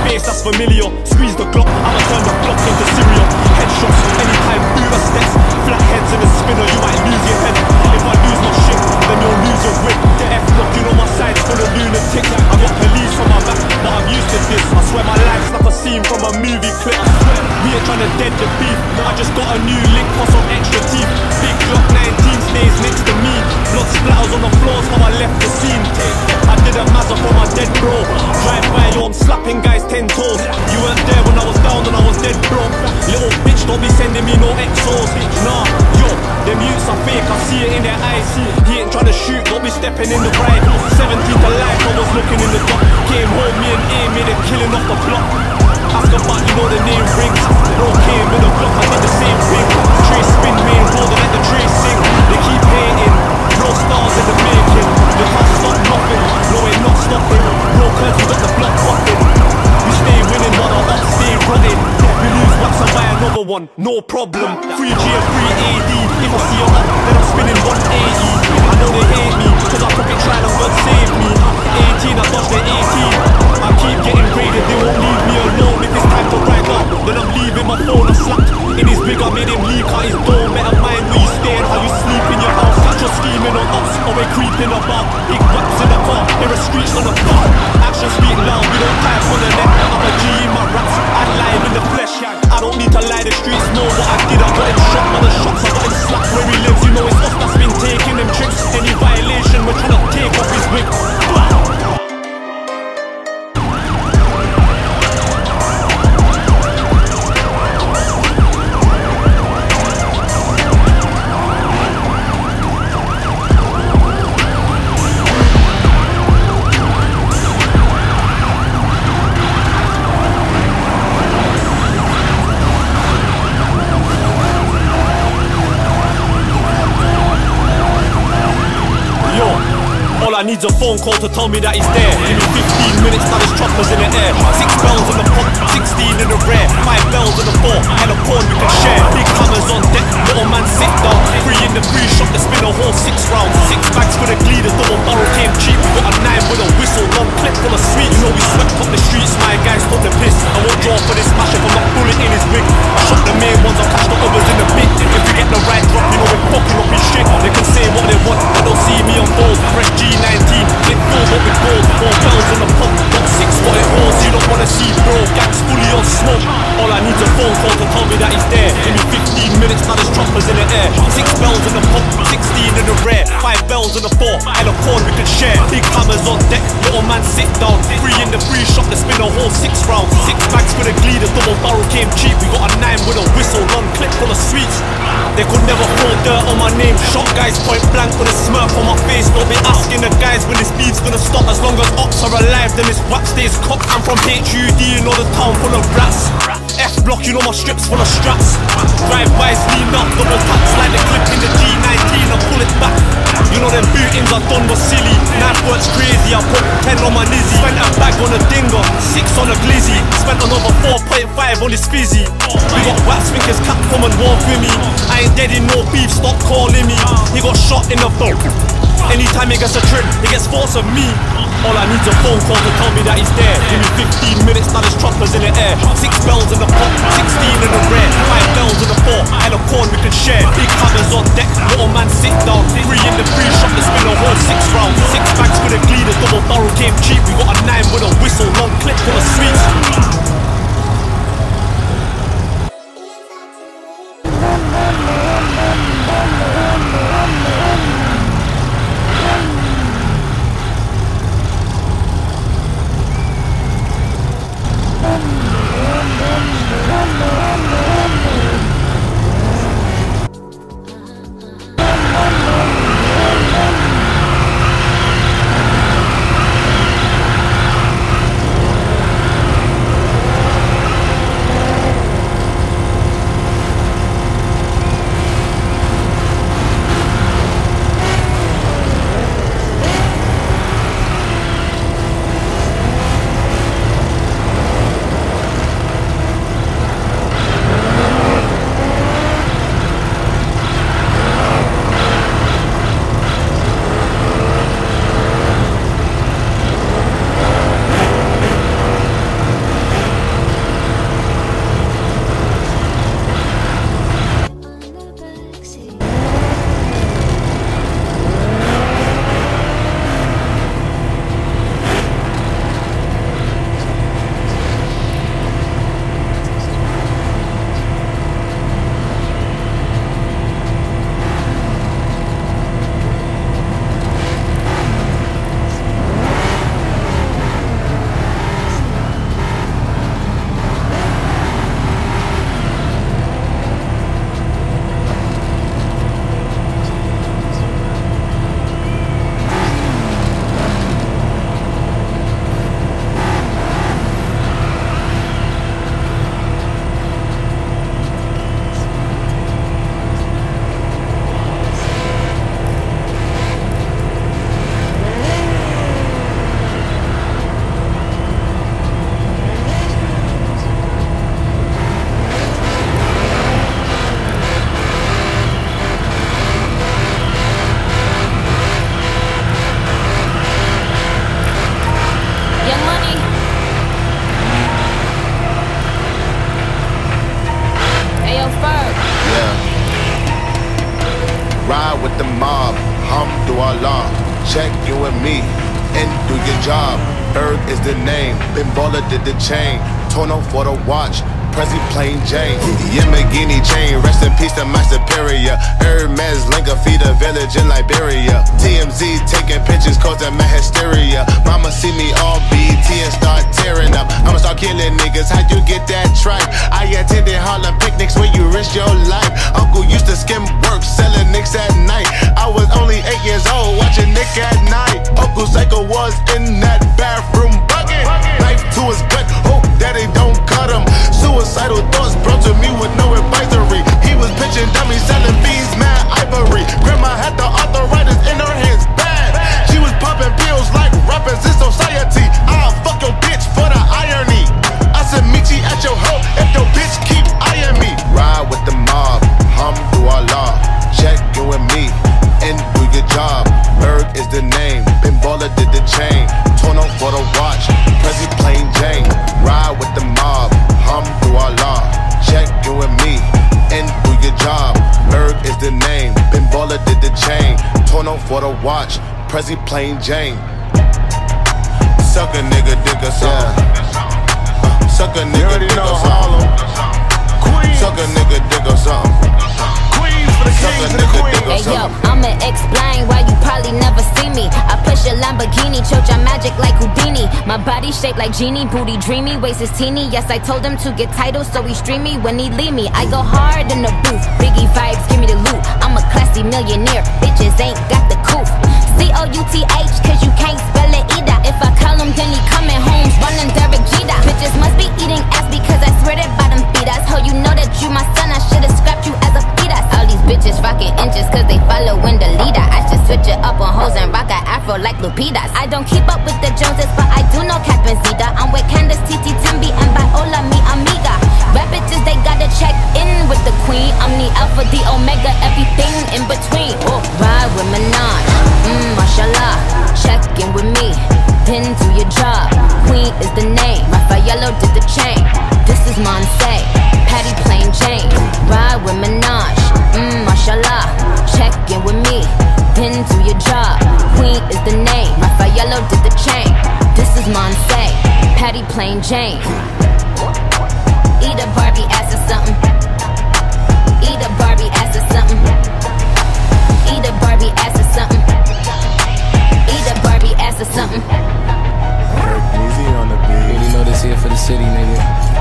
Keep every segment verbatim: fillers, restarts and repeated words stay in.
face that's familiar. Squeeze the Glock, I'ma turn the block into cereal. Headshots, anytime Uber steps. Flat heads in a spinner, you might lose your head. If I lose my shit, then you'll lose your grip. The F-block, you know my side's full of lunatics. I got police on my back, but I'm used to this. I swear my life's like a scene from a movie clip. We ain't trying to dead the beef. I just got a new link for some extra teeth. Big Glock nineteen stays next to me. Blood splatters on the floors how I left the scene. I did a mazza for my dead bro. Drive by, yo, I'm slapping guys ten toes. You weren't there when I was down and I was dead bro. Little bitch, don't be sending me no X Os. Nah, yo, them youths are fake, I see it in their eyes. He ain't trying to shoot, don't be stepping in the ride. seventeen to life, I was looking in the dark. Came home, me and A made a killing off the block. Ask about, you know the name rings. No came in the block, I did the same thing. Tray spin, main road, let the tray sing. They keep hating, no stars in the making. You can't stop nothing, no ain't not stopping. No curves, you got the block popping. You stay winning, but I up stay running. We lose wax and buy another one, no problem. Free G and free A D. If I see you up, then I'm spinning one eighty. I know they hate me, cause I took it trying and God saved me. eighteen, I dodged the eighteen. I keep getting raided, they won't leave me alone. If it's time to ride up, then I'm leaving my phone. I slapped in his wig, I made him leak out his door. Better mind where you stay and how you sleep in your house. Catch your scheming on us, or we're creeping about. Big raps in the car, hear a screech on the floor. Action speak loud, we don't type on the net. I'm a G in my raps, I live in the flesh. I don't need to lie, the streets know what I did. I got him shot by the shots, I got him slapped where he lives. You know it's us that's been taking them trips. Any violation, we're trying to take off his wig. All I need's a phone call to tell me that he's there. Give me fifteen minutes, now there's choppers in the air. Six bells in the pop, sixteen in the rear. Five bells in the four, and a pawn we can share. Big hammers on deck, little man sit down. Three in the free shot, they spin a whole six rounds. Six bags for the gleeders, double barrel came cheap. We got a nine with a whistle, long clip full of sweet. You know we swept up the streets, my guys took the piss. I won't draw for this smash if I'm not bullet in his wig. I shot the main ones, I catch the others in the bit. If we get the right drop, you know we're fucking up his shit. They can say what they want, but don't see me on balls. Fresh G nineteen, click full but with gold. Four bells in the pump, got six what it holds. You don't wanna see bro, gangs fully on smoke. All I need's a phone call to tell me that he's there. Give me fifteen minutes, now there's choppers in the air. Six bells in the pump, sixteen in the rear. Five bells in the four, and a cord we can share. Big hammers on deck, little man sit down. Three in the free shot, they spin a whole six rounds. Six bags for the gleeders, double barrel came cheap. We got a nine with a whistle, long clip full of sweets. They could never throw dirt on my name. Shot guys point blank with a smirk on my face. Don't be asking the guys when this beef's gonna stop. As long as ops are alive, then this rap stays cocked. I'm from H U D, you know the town full of rats. F-block, you know my strips full of straps. Drive-bys, lean up, double taps. Like the clip in the G nineteen, I pull it back. You know them bootings I done was silly. Knife works crazy, I put ten on my nizzy. Spent a bag on a dinger, six on a glizzy. Spent another four point five on this fizzy. We got wax fingers, Capcom and walk with me. I ain't dead in no beef, stop calling me. He got shot in the boat. Anytime he gets a trip, he gets thoughts of me. All I need's a phone call to tell me that he's there. Give me fifteen minutes, now there's choppers in the air. Six bells in the pop, sixteen in the rear. Five bells in the four, and a corn we can share. Big hammers on deck, little man sit down. Three in the free shot, they spin a whole six rounds. Six bags for the gleeders, double barrel came cheap. We got a nine with a whistle, long clip full of sweets. Ride with the mob, Alhamdulillah. Check you and me, and do your job. Erg is the name, Ben Baller did the chain. Tono for the watch, Prezi plain Jane. Lamborghini chain, rest in peace to my superior. Hermes Linka feed a village in Liberia. T M Z taking pictures causing my hysteria. Mama see me all B T and start tearing up. I'ma start killing niggas, how you get that tripe? I attended Harlem picnics where you risk your life. Uncle used to skim work, selling nicks at night. I was only eight years old, watching Nick at night. Uncle Psycho was in that bathroom bucket. Knife to his gut, hope that they don't cut him. Suicidal thoughts brought to me with no advisory. He was pitching dummies, selling beans, mad ivory. Grandma had the arthritis in her hands, bad. She was popping pills like rappers in society. I'll fuck your bitch for the irony. I said meet you at your hoe if your bitch keep eyeing me. Ride with the mob, Alhamdulillah. Check you and me, and do your job. Erg is the name, Ben Baller did the chain. Tono for the watch, Prezi plain Jane. Ride with the mob, Alhamdulillah. Check you and me, and do your job. Erg is the name, Ben Baller did the chain. Tono for the watch, Prezi plain Jane. Suck a nigga, dig a song. Uh, suck a nigga, dig a song. Suck a nigga, dig a song. Hey yo, I'ma explain why you probably never see me. I push a Lamborghini, choke your magic like Houdini. My body shaped like genie, booty dreamy, waist is teeny. Yes, I told him to get titles, so he stream me when he leave me. I go hard in the booth, Biggie vibes, give me the loot. I'm a classy millionaire, bitches ain't got the couth. C O U T H, cause you can't spell it either. If I call him, then he coming home, running Derek Jeter. Bitches must be eating ass because I swear that bottom feed us. Ho, you know that you my son, I should've scrapped you as a fetus. All these bitches rockin' inches cause they followin' the leader. I should switch it up on hoes and rock a afro like Lupitas. I don't keep up with the Joneses, but I do know Cat and Zeta. I'm with Candace, Titi, Timby, and Viola, mi amiga. Rap bitches, they gotta check in with the queen. I'm the alpha, the omega, everything in between. Oh, ride with Minaj, mmm, mashallah. Check in with me, then do your job. Queen is the name, Raphaello did the chain. This is Monse, Patty plain Jane. Ride with Minaj, mmm, mashallah. Check in with me, then do your job. Queen is the name, Raphaello did the chain. This is Monse, Patty plain Jane. Eat a Barbie ass or something. Eat a Barbie ass or something. Eat a Barbie ass or something. Eat a Barbie ass or something. Easy on the beat. You know this here for the city, nigga.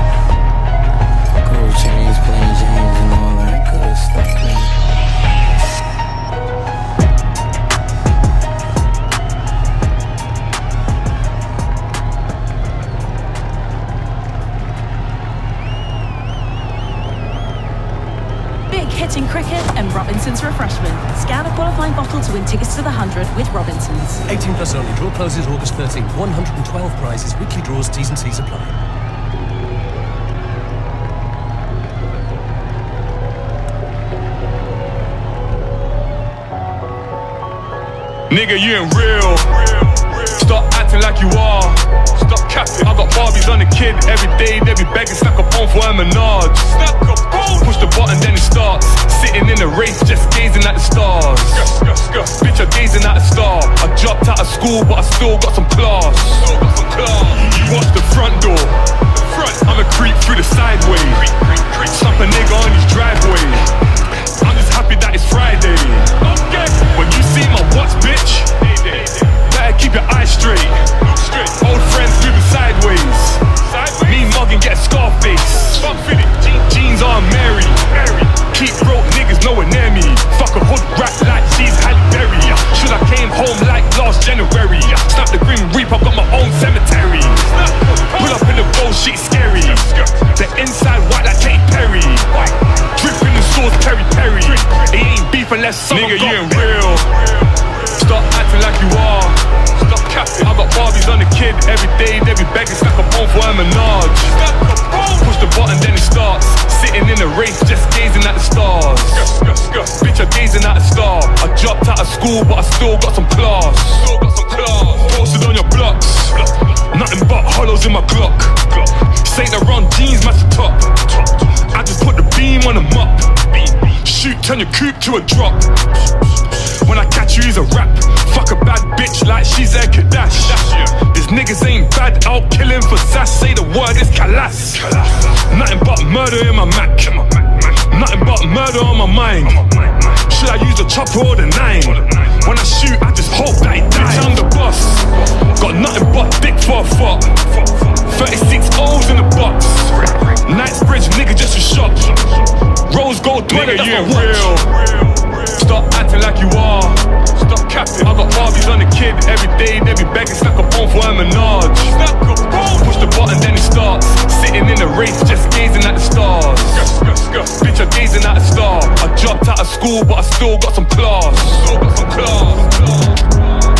Gold chains, plain James, and all that good stuff, nigga. Hitting cricket and Robinson's Refreshment. Scan a qualifying bottle to win tickets to the hundred with Robinson's. eighteen plus only. Draw closes August thirteenth. one hundred twelve prizes. Weekly draws. T's and C's apply. Nigga, you ain't real. Stop acting like you are. Stop capping. I got Barbies on the kid. Every day they be begging, snack a phone for a Menage. Snack a phone. Push the button, then it starts. Sitting in the race, just gazing at the stars. Bitch, I'm gazing at a star. I dropped out of school, but I still got some class. You watch the front door. I'ma creep through the sideway. Slap a nigga on his driveway. I'm just happy that it's Friday. When you see my watch, bitch, better keep your eyes straight. Old friends moving sideways. Me mugging, get a Scarface. Jeans on Mary. Keep broke niggas nowhere near me. Fuck a hood rat like she's Halle Berry. Should I came home like last January. Snap the Grim Reaper, got my own cemetery. Pull up in the gold shit scary. The inside white like Katy Perry. Dripping the sauce Perry Perry. It ain't beef unless someone nigga, you ain't real. Stop acting like you are. Stop capping. I got Barbies on the kid. Every day they be begging, snack a phone for a Menage. Push the button, then it starts. Sitting in the race, just gazing at the stars. Bitch, I'm gazing at a star. I dropped out of school, but I still got some class. Posted on your blocks. Nothing but hollows in my Glock. Saint Laurent jeans match the top. I just put the beam on the mop. Shoot, turn your coupe to a drop. When I catch you, he's a rap. Fuck a bad bitch like she's a Kadash. These niggas ain't bad, I'll kill him for sass. Say the word is Kalas. Nothing but murder in my Mac. Nothing but murder on my mind. Should I use the chopper or the nine? When I shoot, I just hope that he dies. I'm the boss. Got nothing but dick for a fuck. thirty-six O's in the box. Knightsbridge, nigga, just a shot. Rose gold, nigga, you ain't real. Stop acting like you are. Stop capping. I got Barbies on the kid. Every day they be begging, snack a bone for a menage. Push the button, then it starts. Sitting in the race, just gazing at the stars. Bitch, I'm gazing at a star. I dropped out of school, but I still got some class. Still got some class.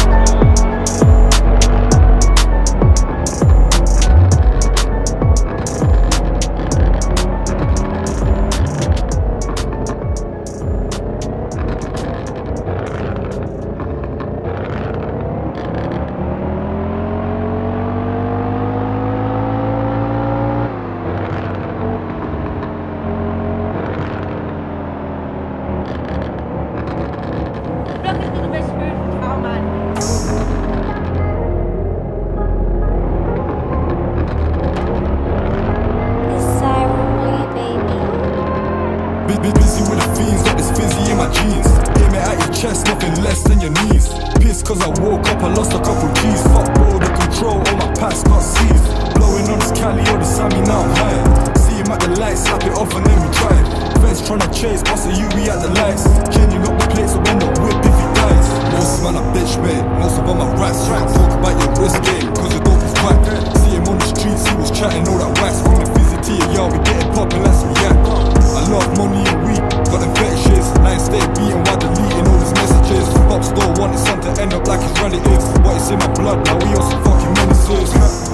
Busy with the fiends, got this fizzy in my jeans. Aim it at your chest, nothing less than your knees. Pissed cause I woke up, I lost a couple G's. Fuck bro, the control, all my past got seized. Blowing on this Cali or the Sammy, now I'm high. See him at the lights, slap it off and then we drive. Fence tryna chase, boss a U V at the lights. Changing up the plates, so when the whip if he dies. Most man a bitch mate, most of them are rats. Try to talk about your wrist game, cause your dope is whack. See him on the streets, he was chatting all that wax. From the fizzy to your yard, we getting poppin', let's react. I love money and weed, got them fetishes. Now stay beating while deleting all his messages. Pop store wanted son to end up like his relatives. What is in my blood, now we on some fucking menaces.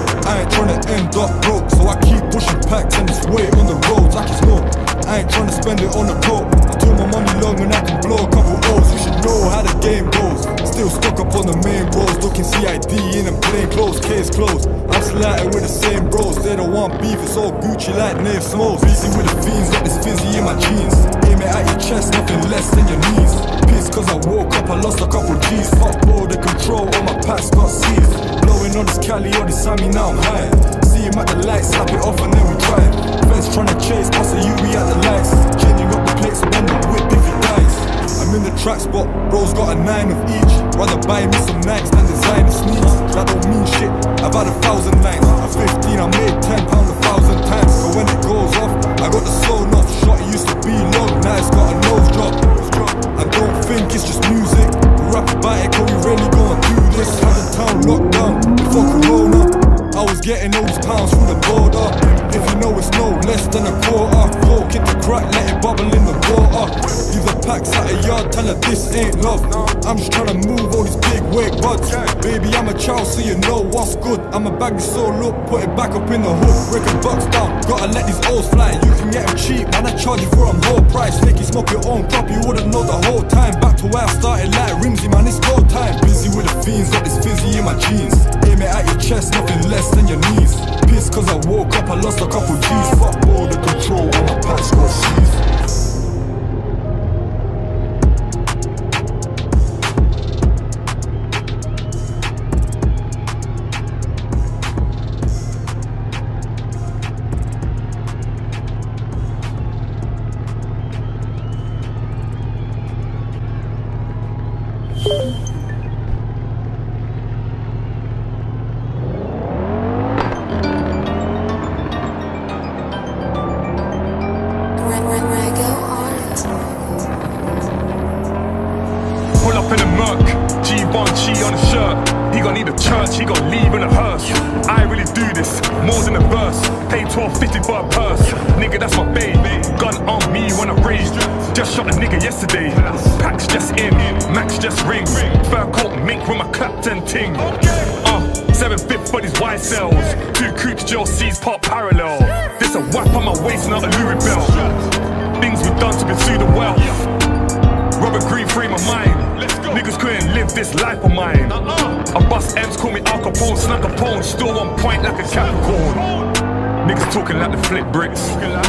I ain't tryna end up broke, so I keep pushing packs and just wait on the roads like it's no. I ain't tryna spend it on a coat. I told my money long and I can blow a couple O's. You should know how the game goes. Still stuck up on the main roads, looking C I D in them plain clothes, case closed. I'm sliding with the same bros, they don't want beef, it's all Gucci like Nave Smalls. Busy with the fiends, got this fizzy in my jeans. Aim it at your chest, nothing less than your knees. Pissed cause I woke up, I lost a couple G's. Fuck bro, the control, all my past got seized. Blowing on this Cali or this Sammy, now I'm high. See him at the lights, slap it off and then we drive. Fence tryna chase, boss a U V at the lights. Changing up the plates, so then the whip if he dies. I'm in the track spot, bro's got a nine of each. Rather buy me some Nikes than designer sneaks. That don't mean shit, I've had a thousand nights. At fifteen I made ten pound a thousand times. So when it goes off, I got the soul off. Shot it used to be long, now it's got a nose drop. I don't think it's just music. We rap about it cause we really gonna do this. Had the town locked down before Corona. I was getting those pounds through the border. If you know it's no less than a quarter. Coke into crack, let it bubble in the water. Leave the packs at a yard, tell her this ain't love. I'm just trying to move all these big weight buds. Baby, I'm a child, so you know what's good. I'm a bag of soul, look, put it back up in the hood. Break a box down, gotta let these O's fly. You can get them cheap, man, I charge you for them whole price. Make you smoke your own crop, you wouldn't know the whole time. Back to where I started like Rimsy, man, it's go time. Busy with the fiends, got this fizzy in my jeans. Aim it at your chest, nothing less than your knees. Pissed cause I woke up, I lost a couple G's. Fuck all the control, all my packs got seized. Pull up in a Merc, G one G on the shirt. He gon' need a church, he gon' leave in a hearse. I really do this, more than a verse. Pay twelve fifty for a purse. Nigga, that's my babe. Gun on me when I raise. Just shot a nigga yesterday. Packs just in, Max just ring. Fur coat mink with my Clapton ting. Uh, seven fifth for these Y cells. Two coops, Joe C's pop parallel. This a whap on my waist, not a Louis belt. Things we done to pursue the wealth. Robert Green frame of mind. Niggas couldn't live this life of mine. I bust M's, call me Al Capone, snap Capone. Still on point like a Capricorn. Niggas talking like the flip bricks.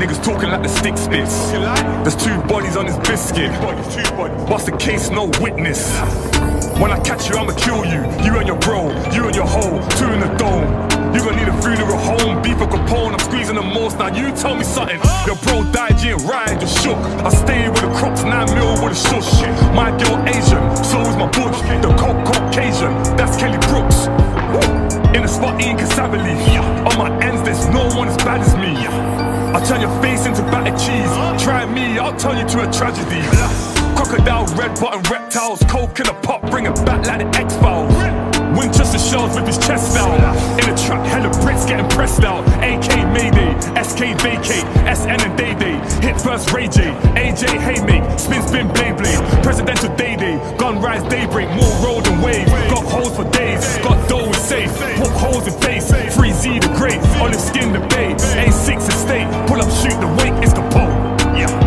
Niggas talking like the stick spits. There's two bodies on this biscuit. What's the case? No witness. When I catch you, I'ma kill you. You and your bro, you and your hoe, two in the dome. You gon' need a funeral home, beef or Capone. I'm squeezing the most. Now you tell me something. Your bro died, you ain't ride, just shook. I stayed with the crops, nine mil with a shush. My girl Asian, so is my butch. The coke Caucasian, that's Kelly Brooks. In the spot eating cassava leaf. On my ends, there's no one as bad as me. I'll turn your face into battered cheese. Try me, I'll turn you to a tragedy. Crocodile, red button reptiles, coke in a pot, bring it back like the X-Files. Winchester shells with his chest out. In the trap, hella Brits getting pressed out. A K Mayday, S K vacate, S N and Day Day. Hit first Ray J, A J hey mate, spin spin blade blade. Presidential Day Day, gun rise daybreak, more road and wave. Got holes for days, got dough is safe. Poke holes in face, free Z the great, olive skin the bay. A six estate, pull up shoot the wake, it's Capone. Yeah.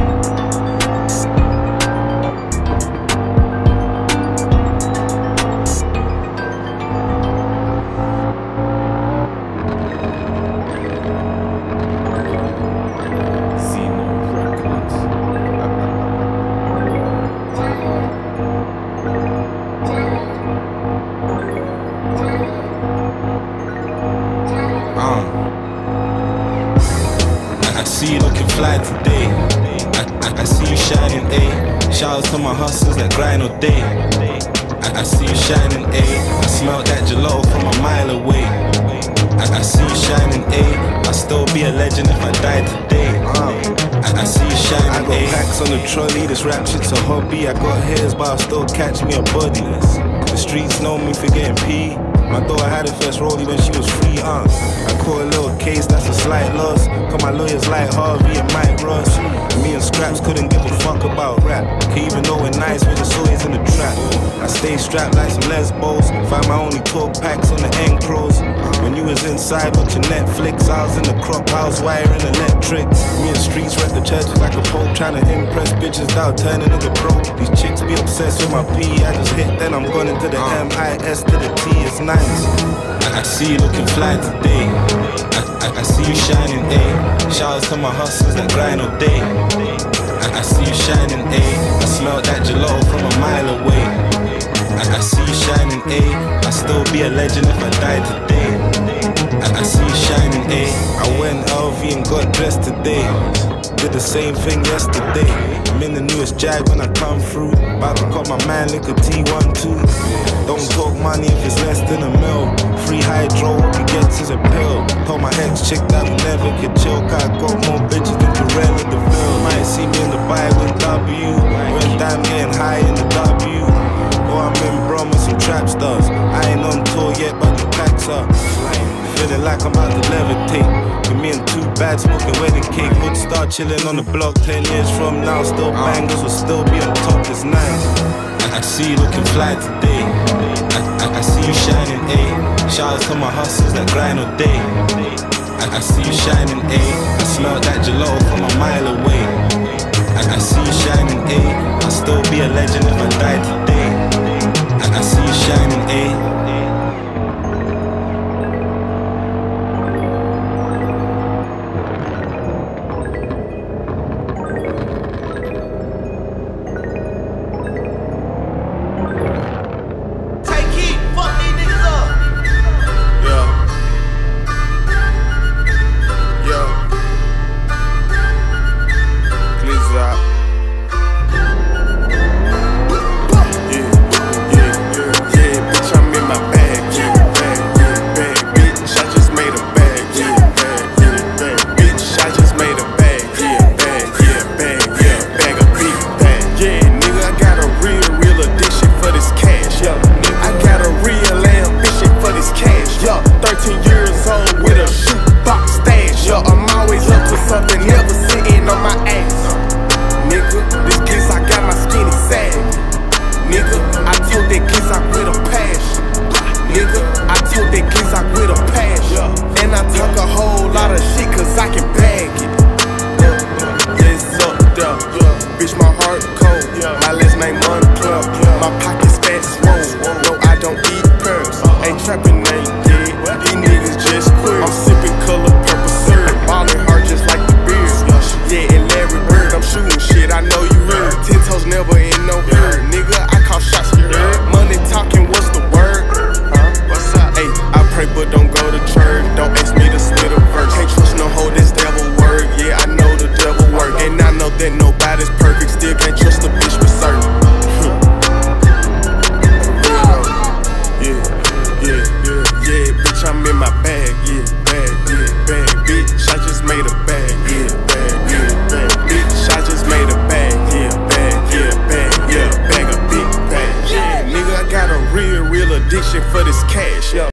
Today, I, I, I see you shining, ayy. Shout out to my hustlers that grind all day. I, I see you shining, ayy. I smell that gelato from a mile away. I, I see you shining, ayy. I'll still be a legend if I die today. Uh, I, I see you shining, I got ayy. Packs on the trolley, this rap shit's a hobby. I got hairs, but I'll still catch me a body. The streets know me for getting pee. My daughter had her first rollie when she was free, uh I caught a little case, that's a slight loss. Cause my lawyers like Harvey and Mike Ross. Me and Scraps couldn't give a fuck about rap. Cause even though we're nice, we're just always in the trap. I stay strapped like some lesbos. Find my only talk packs on the end pros. When you was inside watching Netflix, I was in the crop house wiring electric. Me and Streets rep the churches like a pope, trying to impress bitches without turning to the broke. These chicks be obsessed with my P, I just hit, then I'm going into the M I S to the T, it's nice. I, I see you looking fly today. I, I, I see you shining, ayy. Shout out to my hustlers that grind all day. I, I see you shining, ayy. I smell that gelato from a mile away. I, I see you shining, ayy. I'll still be a legend if I die today. I, I see you shining, ayy. I went L V and got dressed today. Did the same thing yesterday. I'm in the newest Jag when I come through. About to call my man like a T one two. Don't talk money if it's less than a mil. Free hydro, what he gets is a pill. Told my ex chick that we never could chill. Cause I got more bitches than Jarrell in the film. Might see me in the bike with W. When damn getting high in the W. Or I'm in Brom with some trap stars. I ain't on tour yet, but the packs up. Feeling like I'm about to levitate. With me and two bad smoking wedding cake. Would start chilling on the block ten years from now. Still bangers will still be on top, it's nice. I, I see you looking fly today. I, I, I see you shining, ayy. Shout out to my hustlers that grind all day. I, I see you shining, ayy. I smell that gelato from a mile away. I, I see you shining, ayy. I'll still be a legend if I die today. I, I see you shining, ayy. nobody's perfect, still can't trust a bitch for certain. Yeah, yeah, yeah, yeah, bitch, I'm in my bag, yeah, bag, yeah, bag, bitch, I just made a bag, yeah, bag, yeah, bag, bitch, I just made a bag, yeah, bag, yeah, bag, yeah, bag, a big bag, yeah, nigga, I got a real, real addiction for this cash, yeah.